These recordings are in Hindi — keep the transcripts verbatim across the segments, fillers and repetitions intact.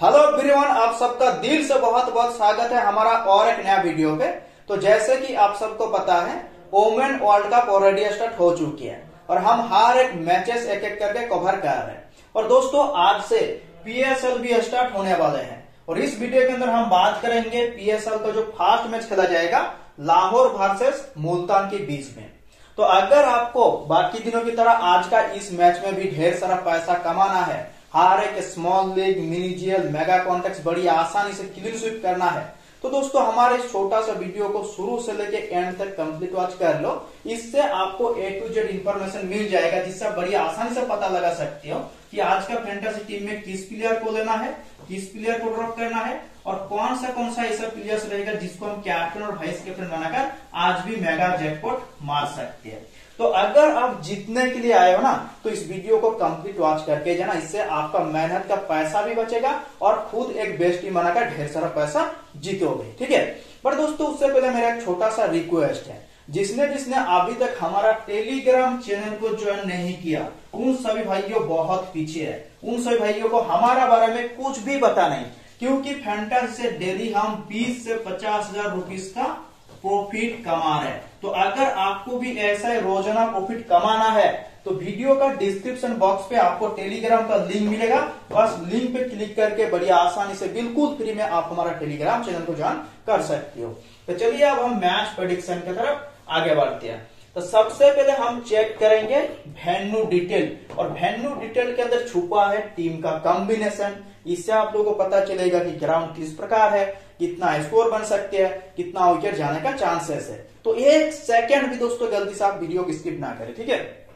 हेलो एवरीवन, आप सबका दिल से बहुत बहुत स्वागत है हमारा और एक नया वीडियो पे। तो जैसे कि आप सबको पता है, women world cup already start हो चुकी है और हम हर एक मैचेस एक एक करके कवर कर रहे हैं। और दोस्तों, आज से पीएसएल भी स्टार्ट होने वाले हैं और इस वीडियो के अंदर हम बात करेंगे पीएसएल का जो फर्स्ट मैच खेला जाएगा लाहौर वर्सेस मुल्तान के बीच में। तो अगर आपको बाकी दिनों की तरह आज का इस मैच में भी ढेर सारा पैसा कमाना है, हर एक small league, mini GL, mega contest बड़ी आसानी से क्लीन स्वीप करना है, तो दोस्तों हमारे इस छोटा सा वीडियो को शुरू से लेके एंड तक कंप्लीट वॉच कर लो। इससे आपको ए टू जेड इंफॉर्मेशन मिल जाएगा, जिससे बड़ी आसानी से पता लगा सकते हो कि आज का फैंटेसी टीम में किस प्लेयर को लेना है, किस प्लेयर को ड्रॉप करना है और कौन सा कौन सा ऐसा प्लेयर्स रहेगा जिसको हम कैप्टन और वाइस कैप्टन बनाकर आज भी मेगा जैकपॉट मार सकते हैं। तो अगर आप जीतने के लिए आए हो ना, तो इस वीडियो को कंप्लीट वॉच करके जाना, इससे आपका मेहनत का पैसा भी बचेगा और खुद एक बेस्ट टीम बनाकर ढेर सारा पैसा जीतोगे, ठीक है। पर दोस्तों, उससे पहले मेरा एक छोटा सा रिक्वेस्ट है, जिसने जिसने अभी तक हमारा टेलीग्राम चैनल को ज्वाइन नहीं किया, उन सभी भाइयों बहुत पीछे है। उन सभी भाइयों को हमारा बारे में कुछ भी पता नहीं, क्योंकि फैंटेसी से डेली हम बीस से पचास हजार रुपीज का प्रॉफिट कमा रहे हैं। तो अगर आपको भी ऐसा रोजाना प्रॉफिट कमाना है तो वीडियो का डिस्क्रिप्शन बॉक्स पे आपको टेलीग्राम का लिंक मिलेगा। बस लिंक पे क्लिक करके बड़ी आसानी से बिल्कुल फ्री में आप हमारा टेलीग्राम चैनल को ज्वाइन कर सकते हो। तो चलिए अब हम मैच प्रेडिक्शन की तरफ आगे बढ़ते हैं। तो सबसे पहले हम चेक करेंगे वेन्यू डिटेल, और वेन्यू डिटेल के अंदर छुपा है टीम का कॉम्बिनेशन। इससे आप लोगों को पता चलेगा कि ग्राउंड किस प्रकार है, कितना स्कोर बन सकते हैं, कितना विकेट जाने का चांसेस है। तो एक सेकंड भी दोस्तों गलती से आप वीडियो को स्किप ना करें, ठीक है।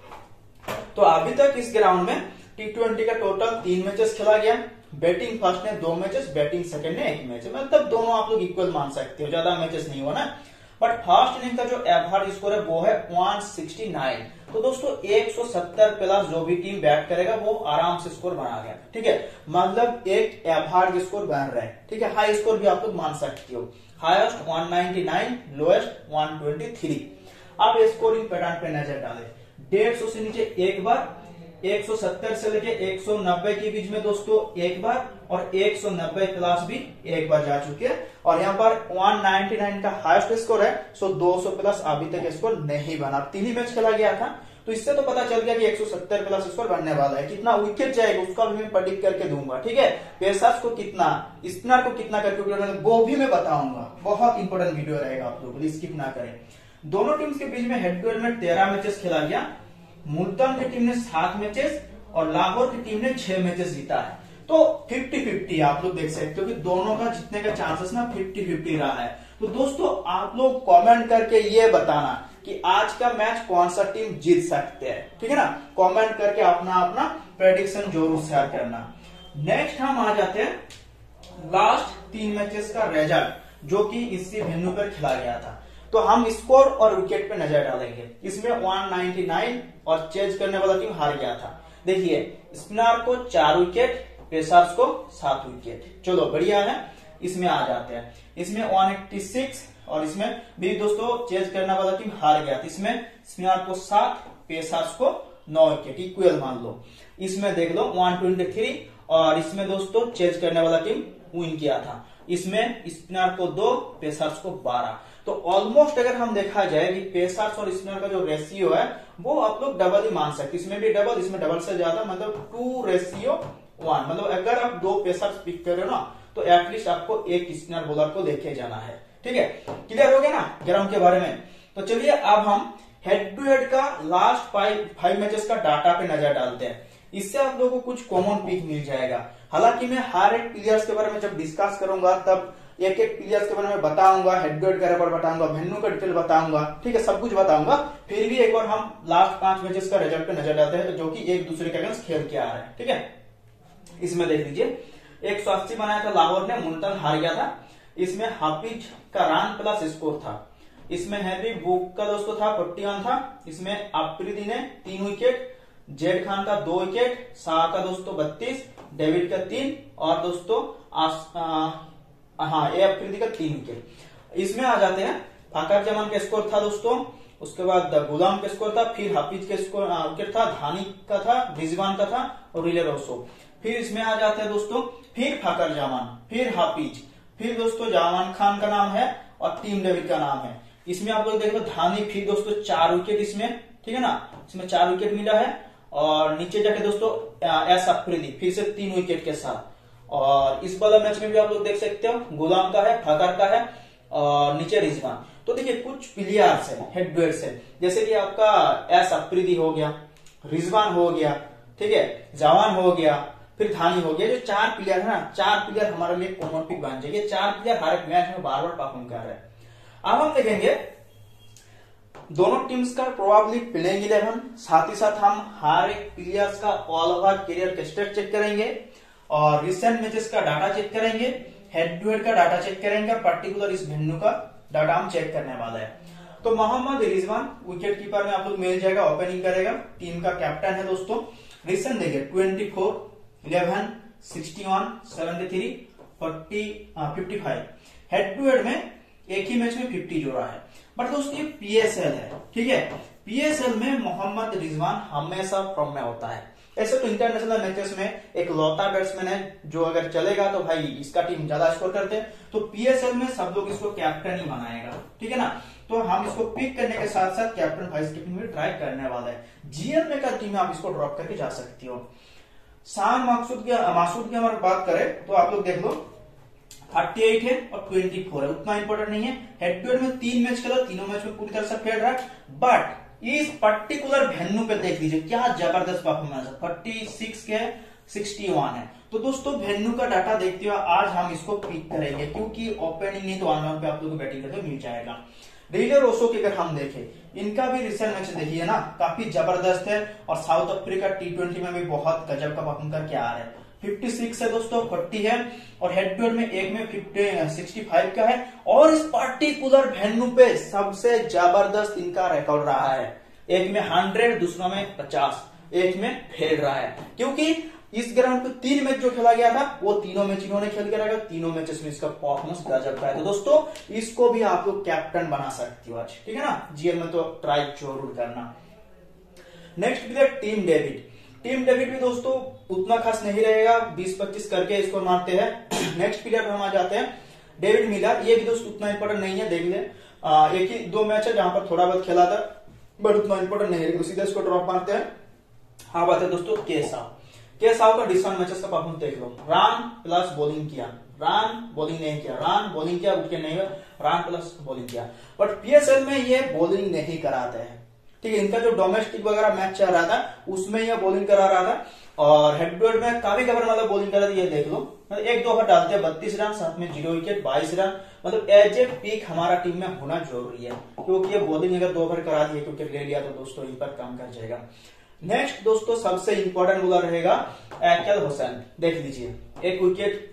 तो अभी तक इस ग्राउंड में टी ट्वेंटी का टोटल तीन मैचेस खेला गया। बैटिंग फर्स्ट ने दो मैचेस, बैटिंग सेकंड ने एक मैच, मतलब दोनों आप लोग इक्वल मान सकते हो, ज्यादा मैचेस नहीं हुआ ना। बट फर्स्ट इनिंग का जो एवरेज स्कोर है वो है एक सौ उनहत्तर। तो दोस्तों एक सौ सत्तर प्लस जो भी टीम बैट करेगा वो आराम से स्कोर बना गया, ठीक है। मतलब एक एवरेज स्कोर बन रहा है, ठीक है। हाई स्कोर भी आप लोग मान सकते हो, हाईएस्ट एक सौ निन्यानवे, लोएस्ट एक सौ तेईस। आप स्कोरिंग पैटर्न पे नजर डालें, डेढ़ सौ से नीचे एक बार, एक सौ सत्तर से लेके एक सौ नब्बे के बीच में दोस्तों एक बार, और एक सौ नब्बे प्लस भी एक बार जा चुके हैं। और यहाँ पर एक सौ निन्यानवे का हाईएस्ट स्कोर है, सो दो सौ प्लस अभी तक स्कोर नहीं बना। तीन ही मैच खेला गया था, तो इससे तो पता चल गया कि एक सौ सत्तर प्लस स्कोर बनने वाला है। कितना विकेट जाएगा उसका भी मैं प्रेडिक्ट करके दूंगा, ठीक है। पेसर्स को कितना, स्पिनर को कितना करके वो भी मैं बताऊंगा। बहुत इंपॉर्टेंट वीडियो रहेगा, आप लोग स्किप ना करें। दोनों टीम्स के बीच में हेड टू हेड में तेरह मैचेस खेला गया। मुल्तान की टीम ने सात मैचेस और लाहौर की टीम ने छह मैचेस जीता है। तो फिफ्टी फिफ्टी आप लोग देख सकते हो कि दोनों का जीतने का चांसेस ना फिफ्टी फिफ्टी रहा है। तो दोस्तों आप लोग कमेंट करके ये बताना कि आज का मैच कौन सा टीम जीत सकते हैं, ठीक है ना। कमेंट करके अपना अपना प्रेडिक्शन जरूर शेयर करना। नेक्स्ट हम आ जाते हैं लास्ट तीन मैचेस का रिजल्ट, जो कि इसी वेन्यू पर खेला गया था। तो हम स्कोर और विकेट पे नजर डालेंगे। इसमें एक सौ निन्यानवे और चेज करने वाला टीम हार गया था। देखिए, स्पिनर को चार विकेट, पेसर्स को सात विकेट। चलो बढ़िया है, इसमें आ जाते हैं। इसमें एक सौ छियासी और इसमें भी दोस्तों चेज करने वाला टीम हार गया था। इसमें स्पिनर को सात, पेसर्स को नौ विकेट, इक्वल मान लो। इसमें देख लो एक सौ तेईस और इसमें दोस्तों चेज करने वाला टीम विन किया था। इसमें स्पिनर को दो, पेसर्स को बारह। तो ऑलमोस्ट अगर हम देखा जाए कि पेसर्स और स्पिनर का जो रेशियो है वो आप लोग डबल ही मान सकते। इसमें भी डबल, इसमें डबल से ज्यादा, मतलब टू रेशियो वन। मतलब अगर आप दो पेसर्स पिक कर रहे हो ना, तो एटलीस्ट आपको एक स्पिनर बॉलर को लेके जाना है, ठीक है। क्लियर हो गया ना ग्राउंड के बारे में। तो चलिए अब हम हेड टू हेड का लास्ट फाइव फाइव मैचेस का डाटा पे नजर डालते हैं। इससे आप लोगों को कुछ कॉमन पिक मिल जाएगा। हालांकि मैं हर एक प्लेयर्स के बारे में जब डिस्कस करूंगा तब एक एक प्लेयर्स के बारे में बताऊंगा, हेड टू हेड का रिकॉर्ड बताऊंगा, वेन्यू का डिटेल बताऊंगा, ठीक है, सब कुछ बताऊंगा। फिर भी एक बार हम लास्ट पांच मैचेस का रिजल्ट पे नजर डालते हैं, जो कि एक दूसरे के अगेंस्ट खेल के आ रहे हैं, ठीक है। इसमें देख लीजिए, एक सौ अस्सी बनाया था लाहौर ने, मुल्तान हार गया था। इसमें हाफिज का रन प्लस स्कोर था। इसमें हैरी बुक का दोस्तों था इक्यावन था। इसमें अफरीदी ने तीन विकेट, जेड खान का दो विकेट, शाह का दोस्तों बत्तीस, डेविड का तीन और दोस्तों आस, आ, हाँ ए अफरीदी का तीन विकेट। इसमें आ जाते हैं, फाकर जमान का स्कोर था दोस्तों, उसके बाद गुलाम का स्कोर था, फिर हाफिज का स्कोर विकेट था, धानी का था, रिजवान का था और रिले रोसो। फिर इसमें आ जाते हैं दोस्तों फिर फकर जमान, फिर हाफिज, फिर दोस्तों जामान खान का नाम है और टीम डेविड का नाम है। इसमें आप लोग देखो धानी, फिर दोस्तों चार विकेट इसमें, ठीक है ना, इसमें चार विकेट मिला है। और नीचे जाके दोस्तों एस अफरीदी फिर से तीन विकेट के साथ। और इस वाला मैच में भी आप लोग देख सकते हो गुलाम का है, फकर का है और नीचे रिजवान। तो देखिए कुछ प्लेयर्स है हेड टू हेड से, जैसे कि आपका एस अफरीदी हो गया, रिजवान हो गया, ठीक है, जवान हो गया, फिर धानी हो गया। जो चार प्लेयर है ना, चार प्लेयर हमारे लिए कॉमन पिक बन जाएंगे। चार प्लेयर हर एक मैच में बार बार परफॉर्म कर रहे हैं। अब हम देखेंगे दोनों टीम्स का प्रोबेबली प्लेइंग इलेवन, साथ ही साथ हम हर एक प्लेयर्स का all over career stat check करेंगे और रिसेंट मैचेस का डाटा चेक करेंगे, हेड टू हेड का डाटा चेक करेंगे, पर्टिकुलर इस वेन्यू का डाटा हम चेक करने वाला है। तो मोहम्मद रिजवान विकेट कीपर में आप लोग मिल जाएगा, ओपनिंग करेगा, टीम का कैप्टन है दोस्तों। रिसेंट देखिए twenty four, eleven, sixty one, seventy three, forty, fifty five. Head to head में एक ही मैच में फिफ्टी जोड़ा है। बट दोस्तों ये पीएसएल है, ठीक है, पीएसएल में मोहम्मद रिजवान हमेशा फॉर्म में होता है। ऐसे तो इंटरनेशनल मैचेस में एक लौता बैट्समैन है जो अगर चलेगा तो भाई इसका टीम ज्यादा स्कोर करते हैं, तो पीएसएल में सब लोग इसको कैप्टन ही बनाएगा, ठीक है ना। तो हम इसको पिक करने के साथ साथ कैप्टन वाइस कैप्टन में ट्राई करने वाला है। जीएल में का टीम में आप इसको ड्रॉप करके जा सकती हो। शान मासूद की मासूद की अगर बात करें तो आप लोग देख लो अड़तीस है और चौबीस है, उतना इंपॉर्टेंट नहीं है। हेड टू हेड में तीन मैच खेला, तीनों मैच में पूरी तरह से फेल रहा है। बट इस पर्टिकुलर वेन्यू पे देख लीजिए क्या जबरदस्त परफॉर्मेंस है, छियालीस के इकसठ है। तो दोस्तों वेन्यू का डाटा देखते हुए आज हम इसको पिक करेंगे, क्योंकि ओपनिंग नहीं तो ऑन पे आप लोग को बैटिंग करके मिल जाएगा। रिले रोसो की अगर हम देखें, इनका भी रिसेंट मैच देखिए ना, काफी जबरदस्त है और साउथ अफ्रीका टी ट्वेंटी में भी बहुत गजब का परफॉर्म करके आ रहे हैं। छप्पन है दोस्तों, चालीस है और हेड टू हेड में एक में पचास, पैंसठ का है। और इस पर्टिकुलर वेन्यू पे सबसे जबरदस्त इनका रिकॉर्ड रहा है, एक में सौ, दूसरा में पचास, एक में फेल रहा है। क्योंकि इस ग्राउंड पे तीन मैच जो खेला गया था वो तीनों मैच इन्होंने खेल के रखा, तीनों मैचेस में इसका परफॉर्मेंस गजब का है। तो दोस्तों इसको भी आप लोग कैप्टन बना सकती हो आज, ठीक है ना। जीएल में तो ट्राई जरूर करना। Next player Tim David. Tim David भी दोस्तों उतना खास नहीं रहेगा, बीस पच्चीस करके इसको मारते हैं। नेक्स्ट प्लेयर पे हम आ जाते हैं डेविड मिलर। ये भी दोस्तों उतना इंपॉर्टेंट नहीं है, देख ले एक ही दो मैच है जहां पर थोड़ा बहुत खेला था, बट उतना इंपॉर्टेंट नहीं है, सीधे इसको ड्रॉप मारते हैं। हाँ बात है दोस्तों केसाव। केसाव का डिसेंट मैचेस का परफॉर्मेंस देख लो, रन प्लस बॉलिंग किया, रन बॉलिंग नहीं किया, रन बॉलिंग किया, विकेट नहीं हुआ, रन प्लस बॉलिंग किया। बट पीएसएल में ये बॉलिंग नहीं कराते हैं, ठीक है। इनका जो डोमेस्टिक वगैरह मैच चल रहा था उसमें ये बॉलिंग करा रहा था और हेड टू हेड में काफी कवर मतलब बॉलिंग करा थी। ये देख लो मतलब एक दो ओवर डालते हैं, बत्तीस रन, साथ में जीरो विकेट, बाईस रन। मतलब एज ए पिक हमारा टीम में होना जरूरी है, क्योंकि ये बॉलिंग अगर दो ओवर करा दिए क्योंकि ले लिया तो दोस्तों इन पर काम कर जाएगा। नेक्स्ट दोस्तों सबसे इंपॉर्टेंट बॉलर रहेगा अकील हुसैन। देख लीजिए एक विकेट,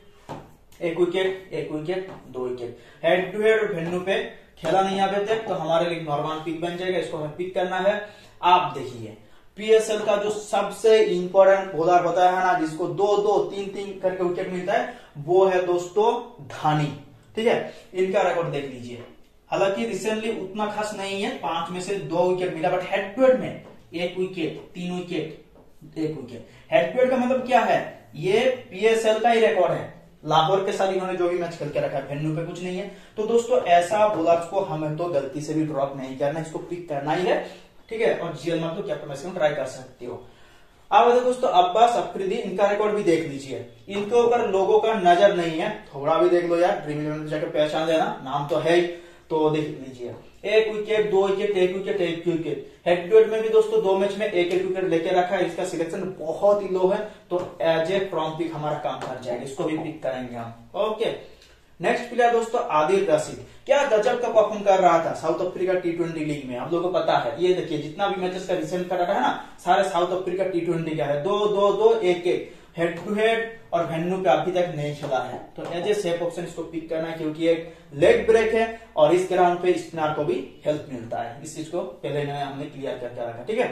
एक विकेट, एक विकेट, दो wicket. Head to head venue पे खेला नहीं अभी तक, तो हमारे लिए नॉर्मल पिक बन जाएगा, इसको हमें पिक करना है। आप देखिए पीएसएल का जो सबसे इंपॉर्टेंट बॉलर होता है ना, जिसको दो दो तीन तीन करके विकेट मिलता है, वो है दोस्तों धानी, ठीक है। इनका रिकॉर्ड देख लीजिए, हालांकि रिसेंटली उतना खास नहीं है, पांच में से दो विकेट मिला, बट हेड टू हेड में एक विकेट, तीन विकेट, एक विकेट। हेड टू हेड का मतलब क्या है, ये पीएसएल का ही रिकॉर्ड है। लाहौर के साथ इन्होंने जो भी मैच खेल के रखा है, वेन्यू पे कुछ नहीं है। तो दोस्तों ऐसा बॉलर्स को हमें तो गलती से भी ड्रॉप नहीं करना, इसको पिक करना ही है, ठीक है। और जीएल में तो कैप्टन ट्राई कर सकती हो। अब दोस्तों अब्बास अफरीदी, इनका रिकॉर्ड भी देख लीजिए। इनके ऊपर लोगों का नजर नहीं है, थोड़ा भी देख लो यार, ड्रीम इलेवन जाकर पहचान लेना, नाम तो है ही। तो देख लीजिए एक विकेट, दो विकेट, एक विकेट, एक विकेट। हेड टू हेड में भी दोस्तों दो मैच में एक एक विकेट लेके रखा है। इसका सिलेक्शन बहुत ही लो है, तो एज ए फ्रॉम पिक हमारा काम कर जाएगा, इसको भी पिक करेंगे हम। ओके नेक्स्ट प्लेयर दोस्तों आदिल रशीद। क्या गजब का परफॉर्म कर रहा था South Africa T twenty league में, आप लोगों को पता है। ये देखिए जितना भी मैचेस का रिसेंट का डाटा है ना, सारे साउथ अफ्रीका टी ट्वेंटी का है, दो दो दो एक एक। हेड टू हेड और वेन्यू पे अभी तक नहीं खेला है, तो एज ए सेफ ऑप्शन इसको पिक करना है, क्योंकि एक लेग ब्रेक है और इस ग्राउंड पे स्पिनर को भी हेल्प मिलता है। इस चीज को पहले हमने क्लियर करके रखा, ठीक है।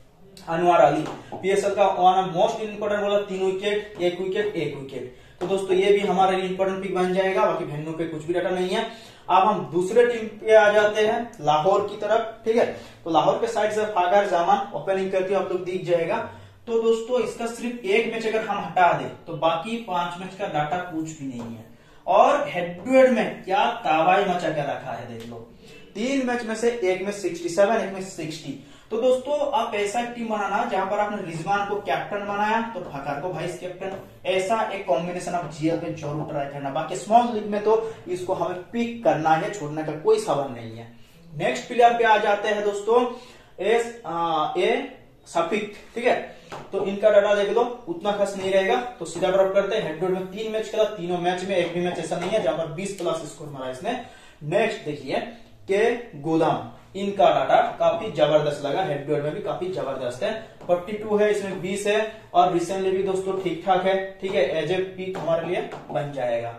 अनवर अली पीएसएल का वन मोस्ट इंपोर्टेंट बॉलर, तीन विकेट, एक विकेट, एक विकेट। तो दोस्तों ये भी हमारे लिए इंपोर्टेंट पिक बन जाएगा, बाकी वेन्यू पे कुछ भी डाटा नहीं है। अब हम दूसरे टीम पे आ जाते हैं, लाहौर की तरफ, ठीक है। तो लाहौर के साइड से फागर जामान ओपनिंग करती है, आप लोग दिख जाएगा। तो दोस्तों इसका सिर्फ एक मैच अगर हम हटा दें तो बाकी पांच मैच का डाटा कुछ भी नहीं है। और हेड टू हेड में क्या तबाही मचा के रखा है देख लो, तीन मैच में से एक में सिक्सटी सेवन, एक में सिक्सटी। तो दोस्तों आप ऐसा टीम बनाना जहां पर आपने रिजवान को कैप्टन बनाया तो फकर को वाइस कैप्टन, ऐसा एक कॉम्बिनेशन आप जीएल में जरूर ट्राई करना। बाकी स्मॉल लीग में तो इसको हमें पिक करना है, छोड़ने का कोई सवाल नहीं है। नेक्स्ट प्लेयर पे आ जाते हैं दोस्तों एस ए सफिक, ठीक है। तो इनका डाटा देख लो, उतना खास नहीं रहेगा, तो सीधा ड्रॉप करते हैं। हेड टू हेड में तीन मैच खेला, तीनों मैच में एक भी मैच ऐसा नहीं है जहां पर बीस प्लस स्कोर मारा इसने। नेक्स्ट देखिए के गुलाम, इनका डाटा काफी जबरदस्त लगा, हेड टू हेड में भी काफी जबरदस्त है। बयालीस है, इसमें बीस है और रिसेंटली भी दोस्तों ठीक ठाक है, ठीक है, एज ए पिक हमारे लिए बन जाएगा।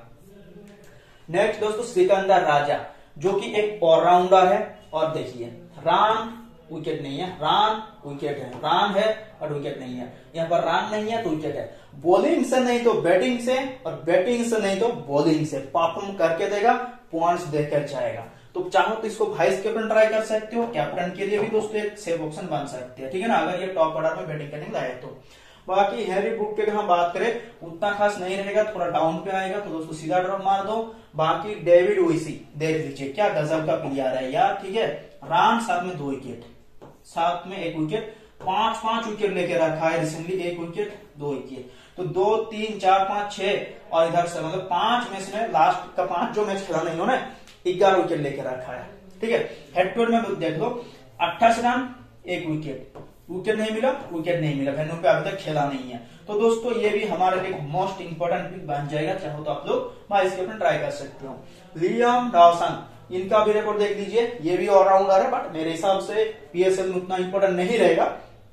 नेक्स्ट दोस्तों सिकंदर राजा, जो कि एक ऑलराउंडर है। और देखिए रन विकेट नहीं है, रन विकेट है, रन है और विकेट नहीं है। यहाँ पर रन नहीं है तो विकेट है। बॉलिंग से नहीं तो बैटिंग से, और बैटिंग से नहीं तो बॉलिंग से परफॉर्म करके देगा, पॉइंट्स देकर जाएगा। तो चाहो तो इसको वाइस कैप्टन ट्राई कर सकते हो, कैप्टन के लिए भी दोस्तों एक सेफ ऑप्शन बन सकते हैं, ठीक है ना, अगर ये टॉप ऑर्डर में बैटिंग करने लाए तो। बाकी हैरी ब्रूक के अगर हम बात करें उतना खास नहीं रहेगा, थोड़ा डाउन पे आएगा, तो दोस्तों सीधा ड्रॉप मार दो। बाकी डेविड ओइसी देख लीजिए क्या गजब का प्लेयर है यार, ठीक है, रन साथ में दो विकेट, साथ में एक विकेट, पांच पांच विकेट लेके रखा है रिसेंटली, एक विकेट दो विकेट, तो दो तीन चार पांच छह और इधर से मतलब पांच मैच में लास्ट का पांच जो मैच खेला ना इन्होंने ग्यारह विकेट लेके रखा है, ठीक है। हेड टू हेड में देख लो अट्ठाईस रन एक विकेट, विकेट नहीं मिला, विकेट नहीं मिला, वेन्यू पे अभी तक खेला नहीं है। तो दोस्तों ये भी हमारे लिए मोस्ट इंपोर्टेंट पिक बन जाएगा, चाहो तो आप लोग वाइस कैप्टन ट्राई कर सकते हो। लियाम डॉसन, इनका भी रिकॉर्ड देख लीजिए, ये भी ऑलराउंडर है, बट मेरे हिसाब से पीएसएल में उतना इंपोर्टेंट नहीं रहेगा।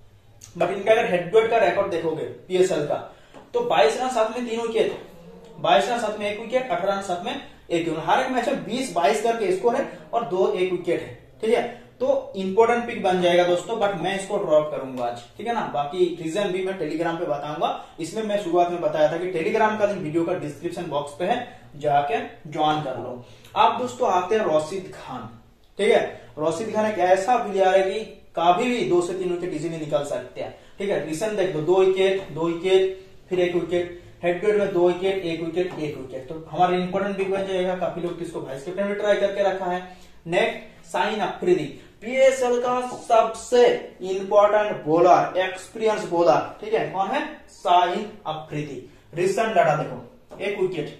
बट इनका अगर हेड टू हेड का रिकॉर्ड देखोगे पीएसएल का, तो बाईस रन साथ में तीन विकेट, बाईस रन साथ में एक विकेट, अठारह रन साथ में एक विकेट, हर एक मैच में बीस बाईस करके स्कोर है और दो एक विकेट है, ठीक है। तो इंपोर्टेंट पिक बन जाएगा दोस्तों, बट मैं इसको ड्रॉप करूंगा आज, ठीक है ना। बाकी रीजन भी मैं टेलीग्राम पे बताऊंगा, इसमें मैं शुरुआत में बताया था कि टेलीग्राम का लिंक वीडियो का डिस्क्रिप्शन बॉक्स पे है, जाके ज्वाइन कर लो। आप दोस्तों आते हैं रशीद खान, ठीक है। रशीद खान एक ऐसा प्लेयर है कि कभी भी दो से तीन विकेट इजीली निकल सकते हैं, ठीक है। रिसेंट देख लो, दो विकेट दो विकेट फिर एक विकेट, हेड टू हेड में दो विकेट एक विकेट एक विकेट, तो हमारा इंपोर्टेंट पिक बन जाएगा। काफी लोग इसको वाइस कैप्टन भी ट्राई करके रखा है। नेक्स्ट शाहीन अफरीदी, पीएसएल का सबसे इंपॉर्टेंट बॉलर, एक्सपीरियंस बॉलर, ठीक है, कौन है, शाहीन अफरीदी। रिसेंट डाटा देखो, एक विकेट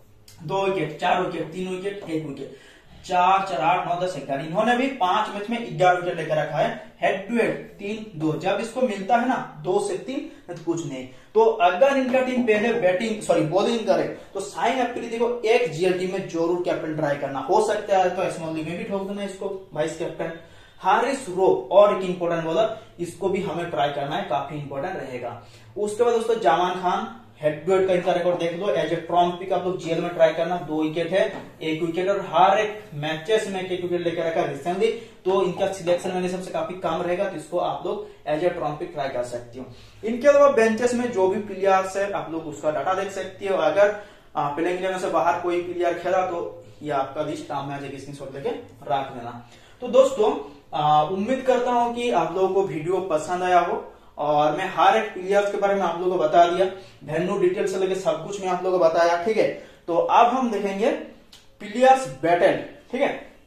दो विकेट चार विकेट तीन विकेट एक विकेट, चार चार आठ नौ दस ग्यारह, इन्होंने भी पांच मैच में ग्यारह विकेट लेकर रखा है। हेड टू हेड तीन दो, जब इसको मिलता है ना दो से तीन तो कुछ नहीं। तो अगर इनका टीम पहले बैटिंग सॉरी बॉलिंग करे तो शाहीन अफरीदी को एक जीएल टीम में जरूर कैप्टन ट्राई करना, हो सकता है तो स्मॉल लीग में भी ठोक देना इसको वाइस कैप्टन। हारिस रोफ और एक इंपॉर्टेंट बॉलर, इसको भी हमें ट्राई करना है, काफी इंपॉर्टेंट रहेगा। उसके बाद दोस्तों Zaman Khan, head to head का इनका रिकॉर्ड देख लो, एज ए ट्रॉम्प पिक आप लोग जीएल में ट्राई करना, दो विकेट है एक विकेट और हर एक मैचेस में एक विकेट लेकर रखा रिसेंटली, तो इनका सिलेक्शन मेरे सबसे काफी कम रहेगा, तो इसको आप लोग as a trump pick try कर सकते हो। इनके अलावा बेंचेस में जो भी प्लेयर्स है आप लोग उसका डाटा देख सकते हो। अगर प्लेइंग इलेवन से बाहर कोई प्लेयर खेला तो ये आपका लिस्ट काम में आ जाएगी, स्क्रीनशॉट लेके रख लेना। तो दोस्तों उम्मीद करता हूं कि आप लोगों को वीडियो पसंद आया हो, और मैं हर एक प्लेयर्स के बारे में आप लोगों को बता दिया, वेन्यू डिटेल से लेके सब कुछ मैं आप लोगों को बताया, ठीक है। तो अब हम देखेंगे प्लेयर्स बैटल, ठीक है,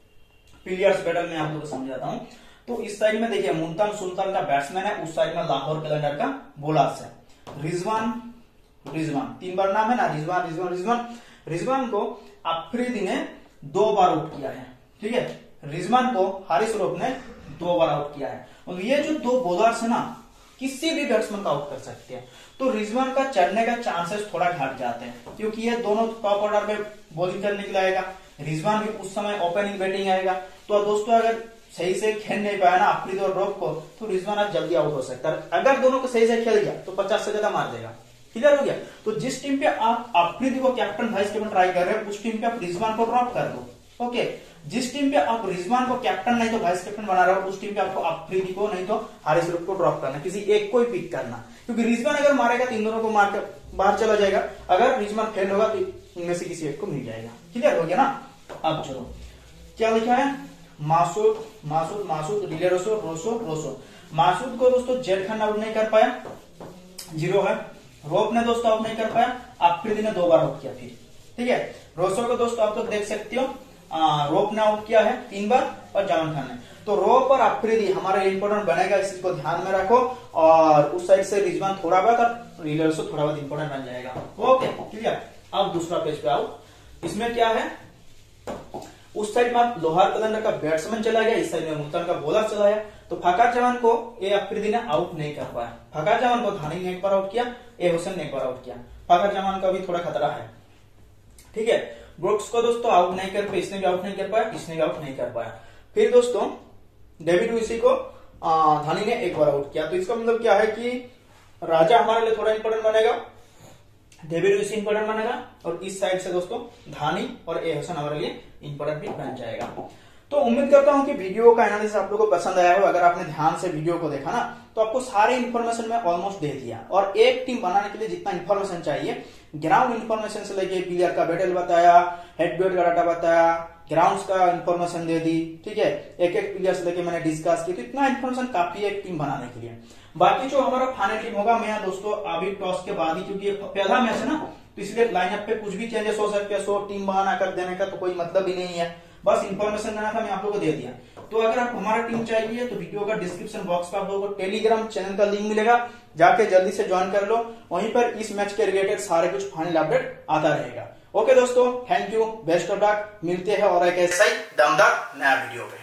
प्लेयर्स बैटल में आप लोगों को समझाता हूं। तो इस साइड में देखिए मुल्तान सुल्तान का बैट्समैन है, उस साइड में लाहौर कैलेंडर का बॉलर्स है। रिजवान रिजवान तीन बार नाम है ना, रिजवान रिजवान रिजवान रिजवान को अफरीदी ने दो बार आउट किया है, ठीक है। रिजवान को हारिस रोफ ने दो बार आउट किया है, और ये जो दो बॉलर्स है ना किसी भी बैट्समैन का आउट कर सकते हैं, तो रिजवान का चढ़ने का चांसेस थोड़ा घट जाते हैं, क्योंकि ये दोनों टॉप ऑर्डर में बॉलिंग करने के लिए आएगा, रिजवान भी उस समय ओपनिंग बैटिंग आएगा। तो दोस्तों अगर सही से खेल नहीं पाया ना अफरीदी और रोफ को, तो रिजवान आज जल्दी आउट हो सकता है। अगर दोनों को सही से खेल गया तो पचास से ज्यादा मार देगा, क्लियर हो गया। तो जिस टीम पे आप अफरीदी को कैप्टन वाइस कैप्टन ट्राई कर रहे हैं, उस टीम पे आप रिजवान को ड्रॉप कर दो, ओके। जिस टीम पे आप रिजवान को कैप्टन नहीं तो वाइस कैप्टन बना रहे हो, उस टीम पे आपको अफरीदी को नहीं तो हारिस रोफ को ड्रॉप करना, किसी एक को ही पिक करना, क्योंकि रिजवान अगर मारेगा तो इन दोनों को मार कर बाहर चला जाएगा, अगर रिजवान फेल होगा तो इनमें से किसी एक को मिल जाएगा, क्लियर हो गया ना। अब चलो क्या लिखा है, मासूद मासूद मासूद डिले रोसो रोसो रोसो। मासूद को दोस्तों जेड खान आउट नहीं कर पाया, जीरो है। रोप ने दोस्तों आउट नहीं कर पाया, अफरीदी ने दो बार आउट किया फिर, ठीक है। रोसो को दोस्तों आप लोग देख सकते हो, आ, रोप ने आउट किया है तीन बार और जामान खान ने। तो रोप और अफरीदी हमारा इंपोर्टेंट बनेगा, इस चीज को ध्यान में रखो। और उस साइड से रिजवान थोड़ा बहुत और रिलर्सो थोड़ा बहुत इंपोर्टेंट बन जाएगा। Okay clear. अब दूसरा पेज पे आओ, इसमें क्या है, उस साइड में लोहार कलंदर का बैट्समैन चला गया, इस साइड में मुल्तान का बॉलर चला गया। तो फाकर जमान को ए अफरीदी ने आउट नहीं कर पाया। फाकर जमान को धानी ने एक बार आउट किया, ए हुसैन ने एक बार आउट किया। फाकर जमान का भी थोड़ा खतरा है, ठीक है। ब्रुक्स को दोस्तों आउट नहीं कर पाया, इसने भी आउट नहीं कर पाया, इसने भी आउट नहीं कर पाया। फिर दोस्तों डेविड लुइस को धानी ने एक बार आउट किया। तो इसका मतलब क्या है कि राजा हमारे लिए थोड़ा इंपोर्टेंट बनेगा, डेविड लुइस इंपोर्टेंट बनेगा, और इस साइड से दोस्तों धानी और ए हुसैन हमारे लिए इंपोर्टेंट भी बन जाएगा। तो उम्मीद करता हूं कि वीडियो का एनालिसिस आप लोगों को पसंद आया हो। अगर आपने ध्यान से वीडियो को देखा ना, तो आपको सारे इन्फॉर्मेशन में ऑलमोस्ट दे दिया। और एक टीम बनाने के लिए जितना इन्फॉर्मेशन चाहिए, ग्राउंड इन्फॉर्मेशन से लेके प्लेयर का बैटल बताया, हेड टू हेड का डाटा बताया, ग्राउंड्स का इन्फॉर्मेशन दे दी, ठीक है। एक एक प्लेयर से लेके मैंने डिस्कस की, तो इतना इन्फॉर्मेशन काफी है एक टीम बनाने के लिए। बाकी जो हमारा फाइनल टीम होगा, मैं दोस्तों अभी टॉस के बाद ही, क्योंकि पहला मैच है ना, तो इसलिए लाइनअप पे कुछ भी चेंजेस हो सकते हैं। सो टीम बना कर देने का तो कोई मतलब ही नहीं है, बस इन्फॉर्मेशन देना था, मैं आप लोगों को दे दिया। तो अगर आप हमारा टीम चाहिए तो वीडियो का डिस्क्रिप्शन बॉक्स पर आप लोगों को टेलीग्राम चैनल का लिंक मिलेगा, जाके जल्दी से ज्वाइन कर लो। वहीं पर इस मैच के रिलेटेड सारे कुछ फाइनल अपडेट आता रहेगा। ओके दोस्तों, thank you, best of luck, मिलते हैं और एक ऐसा ही दमदार नया वीडियो पे।